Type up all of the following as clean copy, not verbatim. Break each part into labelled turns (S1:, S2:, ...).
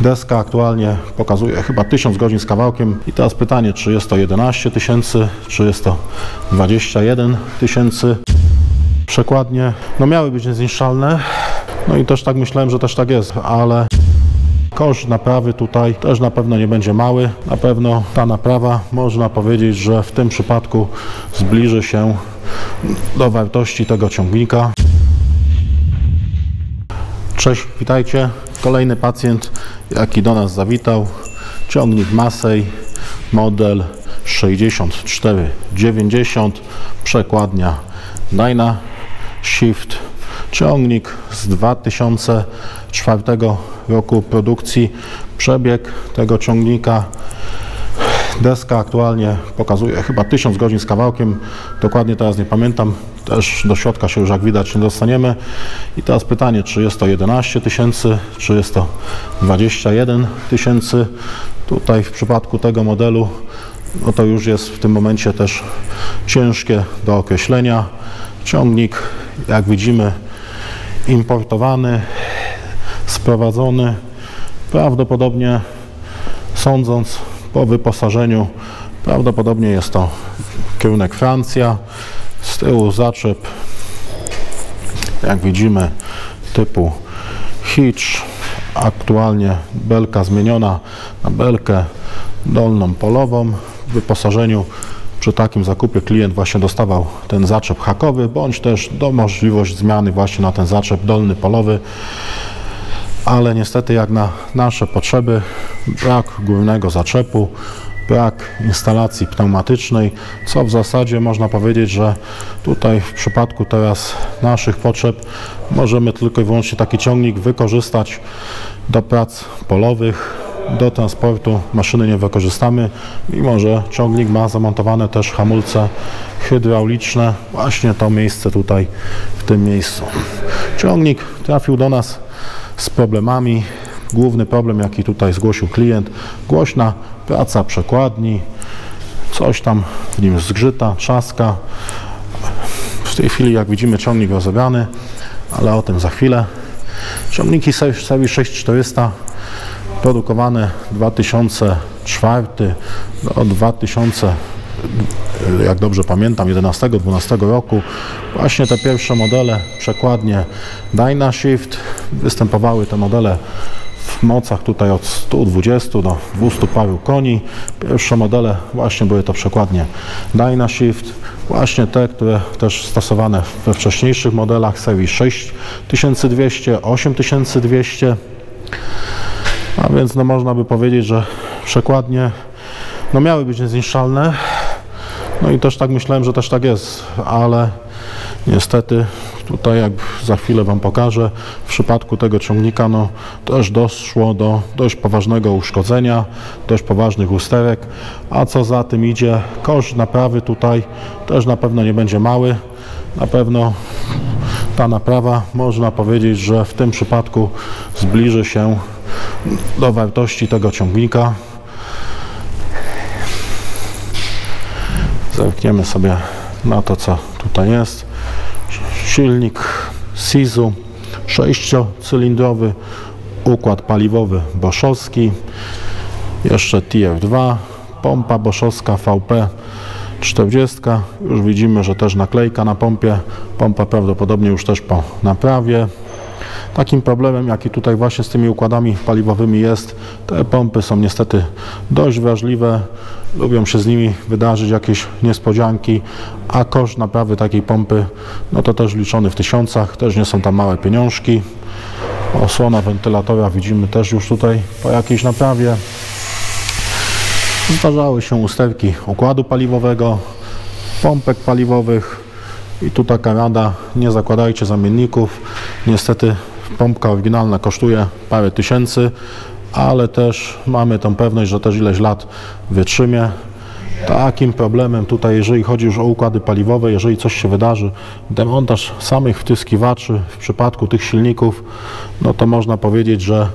S1: Deska aktualnie pokazuje chyba 1000 godzin z kawałkiem i teraz pytanie, czy jest to 11 000, czy jest to 21 000. Przekładnie miały być niezniszczalne, i też tak myślałem, że też tak jest, ale koszt naprawy tutaj też na pewno nie będzie mały. Na pewno ta naprawa, można powiedzieć, że w tym przypadku zbliży się do wartości tego ciągnika. Cześć, witajcie. Kolejny pacjent, jaki do nas zawitał. Ciągnik Massey, model 6490, przekładnia Dynashift. Ciągnik z 2004 roku produkcji. Przebieg tego ciągnika, deska aktualnie pokazuje chyba 1000 godzin z kawałkiem. Dokładnie teraz nie pamiętam. Też do środka się już, jak widać, nie dostaniemy. I teraz pytanie, czy jest to 11 000, czy jest to 21 000. Tutaj w przypadku tego modelu, to już jest w tym momencie też ciężkie do określenia. Ciągnik, jak widzimy, importowany, sprowadzony, prawdopodobnie, sądząc po wyposażeniu, prawdopodobnie jest to kierunek Francja. Z tyłu zaczep, jak widzimy, typu hitch. Aktualnie belka zmieniona na belkę dolną polową. W wyposażeniu przy takim zakupie klient właśnie dostawał ten zaczep hakowy, bądź też możliwość zmiany właśnie na ten zaczep dolny polowy. Ale niestety, jak na nasze potrzeby, brak górnego zaczepu, brak instalacji pneumatycznej, co w zasadzie można powiedzieć, że tutaj w przypadku teraz naszych potrzeb możemy tylko i wyłącznie taki ciągnik wykorzystać do prac polowych. Do transportu maszyny nie wykorzystamy, mimo że ciągnik ma zamontowane też hamulce hydrauliczne. Właśnie to miejsce tutaj, w tym miejscu. Ciągnik trafił do nas z problemami. Główny problem, jaki tutaj zgłosił klient, głośna praca przekładni, coś tam w nim zgrzyta, trzaska. W tej chwili, jak widzimy, ciągnik rozebrany, ale o tym za chwilę. Ciągniki serii 6400 produkowane 2004 do 2000, jak dobrze pamiętam, 11-12 roku. Właśnie te pierwsze modele, przekładnie Dynashift, występowały te modele w mocach tutaj od 120 do 200 paru koni. Pierwsze modele właśnie były to przekładnie Dynashift, właśnie te, które też stosowane we wcześniejszych modelach serii 6200, 8200. A więc można by powiedzieć, że przekładnie miały być niezniszczalne. I też tak myślałem, że też tak jest, ale niestety tutaj, jak za chwilę Wam pokażę, w przypadku tego ciągnika też doszło do dość poważnego uszkodzenia, dość poważnych usterek, a co za tym idzie, koszt naprawy tutaj też na pewno nie będzie mały. Na pewno ta naprawa, można powiedzieć, że w tym przypadku zbliży się do wartości tego ciągnika. Zerkniemy sobie na to, co tutaj jest. Silnik Sisu 6-cylindrowy, układ paliwowy boszowski, jeszcze TF2, pompa boszowska VP 40. Już widzimy, że też naklejka na pompie. Pompa prawdopodobnie już też po naprawie. Takim problemem, jaki tutaj właśnie z tymi układami paliwowymi jest, te pompy są niestety dość wrażliwe, lubią się z nimi wydarzyć jakieś niespodzianki, a koszt naprawy takiej pompy, to też liczony w tysiącach, też nie są tam małe pieniążki. Osłona wentylatora widzimy też już tutaj po jakiejś naprawie. Zdarzały się usterki układu paliwowego, pompek paliwowych i tu taka rada, nie zakładajcie zamienników. Niestety pompka oryginalna kosztuje parę tysięcy, ale też mamy tą pewność, że też ileś lat wytrzymie. Takim problemem tutaj, jeżeli chodzi już o układy paliwowe, jeżeli coś się wydarzy, demontaż samych wtyskiwaczy w przypadku tych silników, to można powiedzieć, że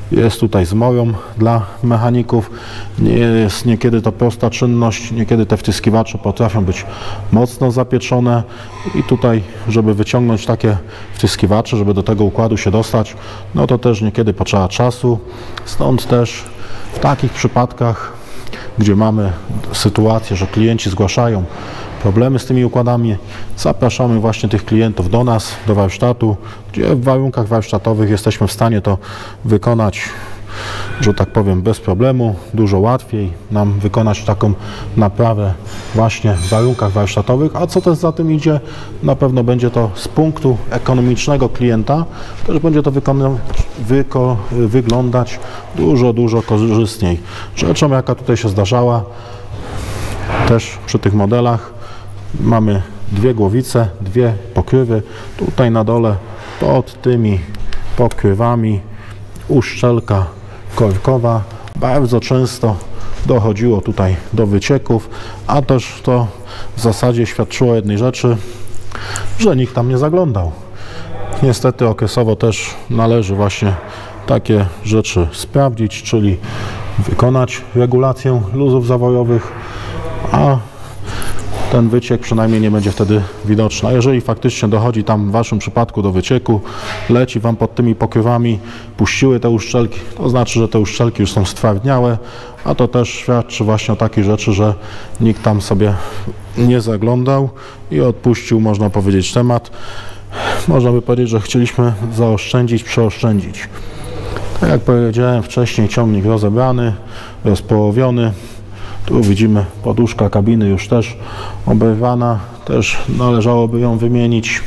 S1: jest tutaj zmorą dla mechaników. Nie jest niekiedy to prosta czynność, niekiedy te wtyskiwacze potrafią być mocno zapieczone i tutaj, żeby wyciągnąć takie wtyskiwacze, żeby do tego układu się dostać, no to też niekiedy potrzeba czasu. Stąd też w takich przypadkach, gdzie mamy sytuację, że klienci zgłaszają problemy z tymi układami, zapraszamy właśnie tych klientów do nas, do warsztatu, gdzie w warunkach warsztatowych jesteśmy w stanie to wykonać, że tak powiem, bez problemu. Dużo łatwiej nam wykonać taką naprawę właśnie w warunkach warsztatowych, a co też za tym idzie, na pewno będzie to z punktu ekonomicznego klienta, też będzie to wyglądać dużo korzystniej. Rzeczą, jaka tutaj się zdarzała, też przy tych modelach, mamy dwie głowice, dwie pokrywy. Tutaj na dole pod tymi pokrywami uszczelka korkowa. Bardzo często dochodziło tutaj do wycieków, a też to w zasadzie świadczyło o jednej rzeczy, że nikt tam nie zaglądał. Niestety okresowo też należy właśnie takie rzeczy sprawdzić, czyli wykonać regulację luzów zawojowych, a ten wyciek przynajmniej nie będzie wtedy widoczny. A jeżeli faktycznie dochodzi tam w waszym przypadku do wycieku, leci wam pod tymi pokrywami, puściły te uszczelki, to znaczy, że te uszczelki już są stwardniałe, a to też świadczy właśnie o takiej rzeczy, że nikt tam sobie nie zaglądał i odpuścił, można powiedzieć, temat. Można by powiedzieć, że chcieliśmy zaoszczędzić, przeoszczędzić. Tak jak powiedziałem wcześniej, ciągnik rozebrany, rozpołowiony. Tu widzimy poduszka kabiny już też oberwana, też należałoby ją wymienić.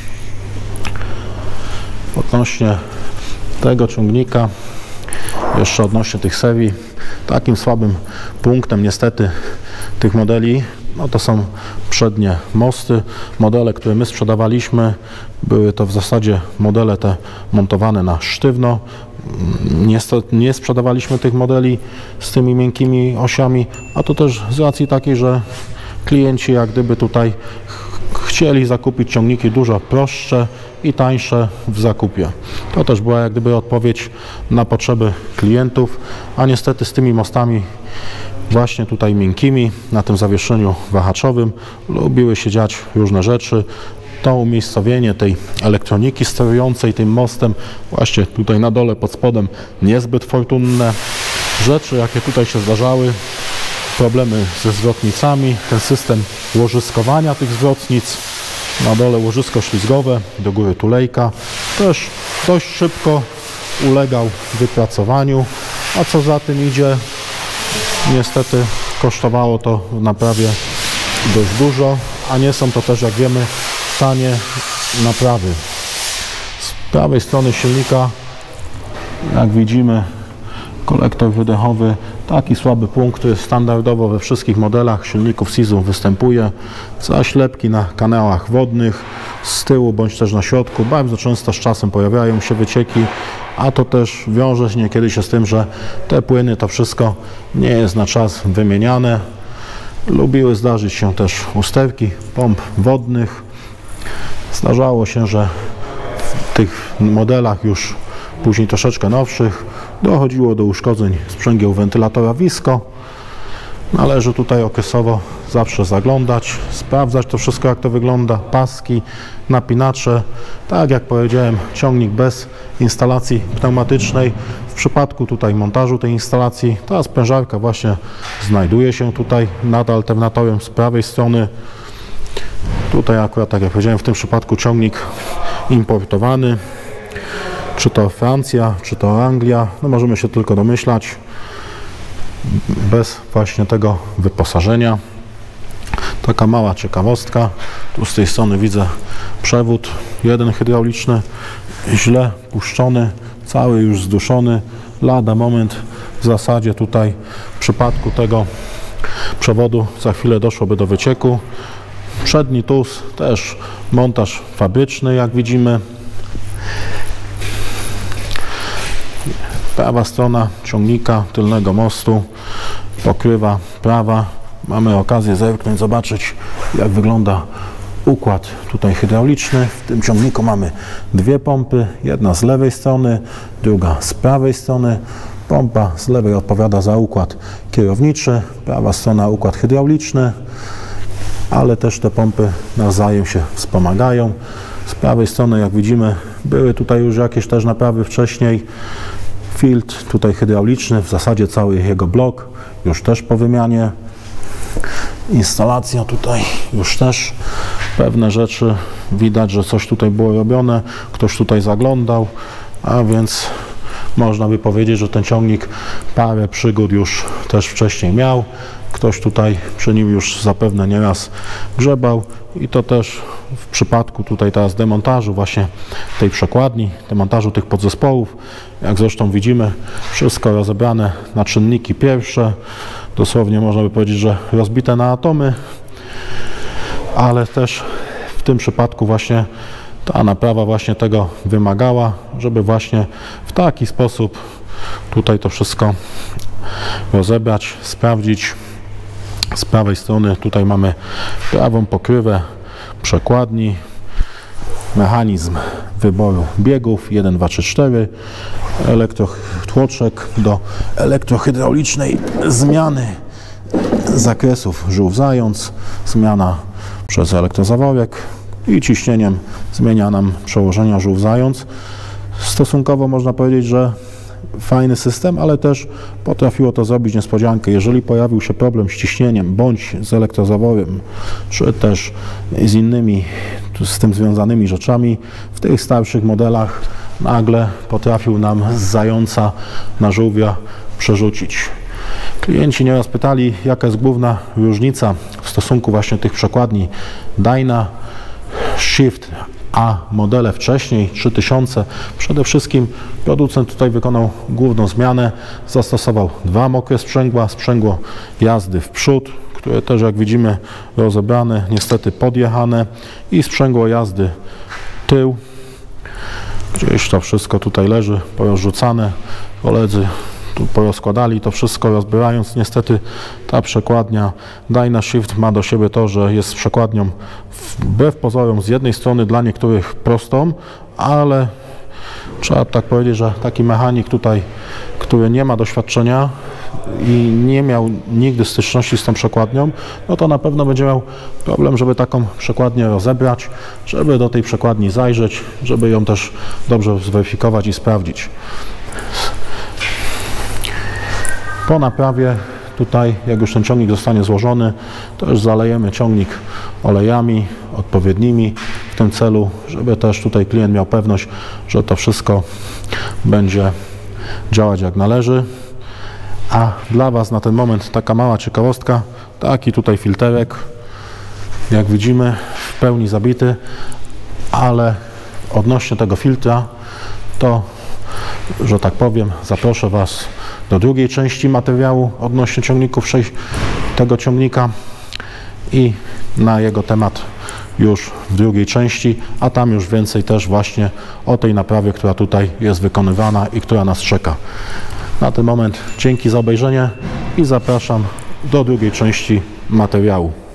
S1: Odnośnie tego ciągnika, jeszcze odnośnie tych serii, takim słabym punktem niestety tych modeli, no to są przednie mosty. Modele, które my sprzedawaliśmy, były to w zasadzie modele te montowane na sztywno. Niestety nie sprzedawaliśmy tych modeli z tymi miękkimi osiami, a to też z racji takiej, że klienci jak gdyby tutaj chcieli zakupić ciągniki dużo prostsze i tańsze w zakupie. To też była jak gdyby odpowiedź na potrzeby klientów, a niestety z tymi mostami właśnie tutaj miękkimi, na tym zawieszeniu wahaczowym lubiły się dziać różne rzeczy. To umiejscowienie tej elektroniki sterującej tym mostem, właśnie tutaj na dole pod spodem, niezbyt fortunne. Rzeczy, jakie tutaj się zdarzały, problemy ze zwrotnicami, ten system łożyskowania tych zwrotnic, na dole łożysko ślizgowe, do góry tulejka, też dość szybko ulegał wypracowaniu, a co za tym idzie, niestety kosztowało to w naprawie dość dużo, a nie są to też, jak wiemy, tanie naprawy. Z prawej strony silnika, jak widzimy, kolektor wydechowy, taki słaby punkt, który standardowo we wszystkich modelach silników Sisu występuje. Zaślepki na kanałach wodnych z tyłu bądź też na środku. Bardzo często z czasem pojawiają się wycieki, a to też wiąże się niekiedy się z tym, że te płyny, to wszystko nie jest na czas wymieniane. Lubiły zdarzyć się też usterki pomp wodnych. Zdarzało się, że w tych modelach już później troszeczkę nowszych dochodziło do uszkodzeń sprzęgieł wentylatora Visco. Należy tutaj okresowo zawsze zaglądać, sprawdzać to wszystko, jak to wygląda, paski, napinacze. Tak jak powiedziałem, ciągnik bez instalacji pneumatycznej. W przypadku tutaj montażu tej instalacji ta sprężarka właśnie znajduje się tutaj nad alternatorem z prawej strony. Tutaj akurat, tak jak powiedziałem, w tym przypadku ciągnik importowany. Czy to Francja, czy to Anglia, no możemy się tylko domyślać. Bez właśnie tego wyposażenia. Taka mała ciekawostka. Tu z tej strony widzę przewód jeden hydrauliczny, źle puszczony, cały już zduszony. Lada moment w zasadzie tutaj w przypadku tego przewodu za chwilę doszłoby do wycieku. Przedni tus też montaż fabryczny, jak widzimy. Prawa strona ciągnika, tylnego mostu, pokrywa prawa. Mamy okazję zerknąć, zobaczyć, jak wygląda układ tutaj hydrauliczny. W tym ciągniku mamy dwie pompy, jedna z lewej strony, druga z prawej strony. Pompa z lewej odpowiada za układ kierowniczy, prawa strona układ hydrauliczny, ale też te pompy nawzajem się wspomagają. Z prawej strony, jak widzimy, były tutaj już jakieś też naprawy wcześniej. Filtr tutaj hydrauliczny, w zasadzie cały jego blok już też po wymianie. Instalacja tutaj już też pewne rzeczy widać, że coś tutaj było robione, ktoś tutaj zaglądał, a więc można by powiedzieć, że ten ciągnik parę przygód już też wcześniej miał. Ktoś tutaj przy nim już zapewne nieraz grzebał i to też w przypadku tutaj teraz demontażu właśnie tej przekładni, demontażu tych podzespołów, jak zresztą widzimy, wszystko rozebrane na czynniki pierwsze, dosłownie można by powiedzieć, że rozbite na atomy, ale też w tym przypadku właśnie ta naprawa właśnie tego wymagała, żeby właśnie w taki sposób tutaj to wszystko rozebrać, sprawdzić. Z prawej strony tutaj mamy prawą pokrywę przekładni, mechanizm wyboru biegów 1, 2, 3, 4, elektrotłoczek do elektrohydraulicznej zmiany zakresów żółw-zając, zmiana przez elektrozaworek i ciśnieniem zmienia nam przełożenia żółw-zając. Stosunkowo można powiedzieć, że fajny system, ale też potrafiło to zrobić niespodziankę. Jeżeli pojawił się problem z ciśnieniem bądź z elektrozaworem, czy też z innymi z tym związanymi rzeczami, w tych starszych modelach nagle potrafił nam z zająca na żółwia przerzucić. Klienci nieraz pytali, jaka jest główna różnica w stosunku właśnie tych przekładni Dyna, Shift, a modele wcześniej 3000. Przede wszystkim producent tutaj wykonał główną zmianę, zastosował dwa mokre sprzęgło jazdy w przód, które też jak widzimy rozebrane, niestety podjechane, i sprzęgło jazdy tył. Gdzieś to wszystko tutaj leży porozrzucane, koledzy tu porozkładali to wszystko, rozbierając. Niestety ta przekładnia Dyna Shift ma do siebie to, że jest przekładnią wbrew pozorom z jednej strony dla niektórych prostą, ale trzeba tak powiedzieć, że taki mechanik tutaj, który nie ma doświadczenia i nie miał nigdy styczności z tą przekładnią, no to na pewno będzie miał problem, żeby taką przekładnię rozebrać, żeby do tej przekładni zajrzeć, żeby ją też dobrze zweryfikować i sprawdzić. Po naprawie tutaj, jak już ten ciągnik zostanie złożony, to już zalejemy ciągnik olejami odpowiednimi w tym celu, żeby też tutaj klient miał pewność, że to wszystko będzie działać jak należy. A dla Was na ten moment taka mała ciekawostka, taki tutaj filterek, jak widzimy, w pełni zabity, ale odnośnie tego filtra, to, że tak powiem, zaproszę Was do drugiej części materiału odnośnie ciągników tego ciągnika i na jego temat już w drugiej części, a tam już więcej też właśnie o tej naprawie, która tutaj jest wykonywana i która nas czeka. Na ten moment dzięki za obejrzenie i zapraszam do drugiej części materiału.